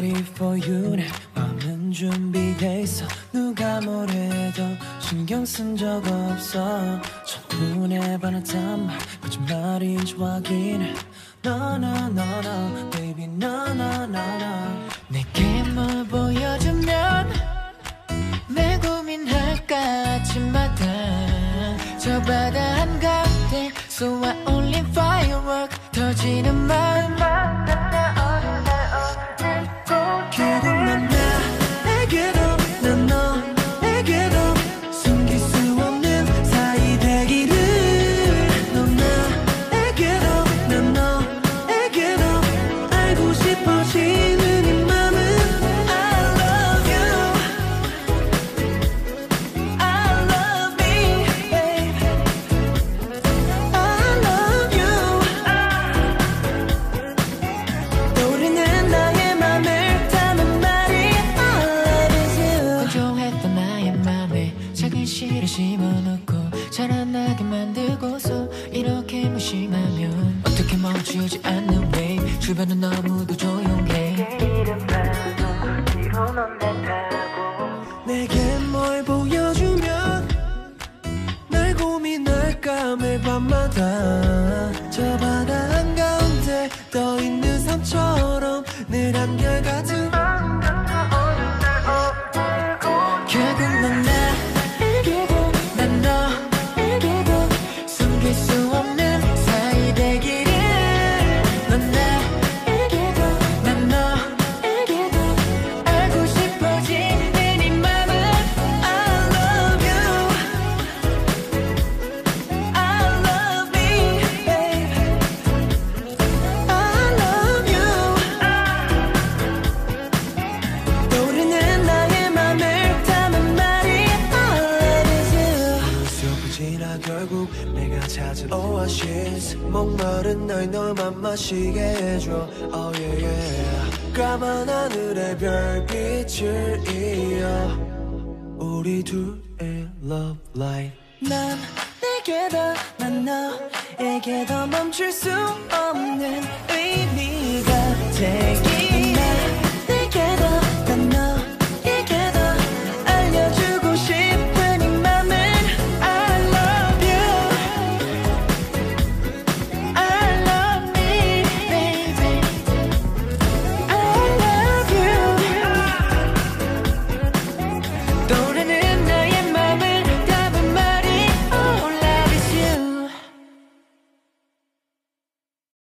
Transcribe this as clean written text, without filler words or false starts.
ready for you. 내 마음은 준비돼 있어. 누가 뭐래도 신경 쓴 적 없어. 첫눈에 반했단 말 거짓말인지 확인해. No no no no baby no no no no. 내게 뭘 보여주면 내 고민할까 아침마다 저 바다 한가운데 So I only firework 터지는 마음 결국 넌 나에게로 난 너에게로 숨길 수 없는 사이 되기를. 넌 나에게로 난 너에게로 알고 싶어지는 이 맘은 I love you I love me babe I love you. 떠오르는 나의 맘을 담은 말이 All is you. 건조했던 나의 맘에 작은 씨를 심어놓고 자라나게 만들고서 이렇게 무심하면 어떻게 멈추지 않는 wave 주변은 너무도 조용해 내게 뭘 보여주면 날 고민할까 매일 밤마다 저 바다 한가운데 떠있는 섬처럼 늘 한결같은 결국 넌 나에게도 난 너에게도 숨길 수 없는 사이 되기를. 넌 나에게도 난 너에게도 알고 싶어지는 이 맘은 I love you I love me babe I love you. 떠오르는 나의 맘을 담은 말이 All is you. 숲을 지나 결국 내가 찾은 오아시스 목마른 날 너만 마시게 해줘 Oh yeah yeah. 까만 하늘에 별빛을 이어 우리 둘의 love light. 난 내게도 난 너에게도 멈출 수 없는 의미가 돼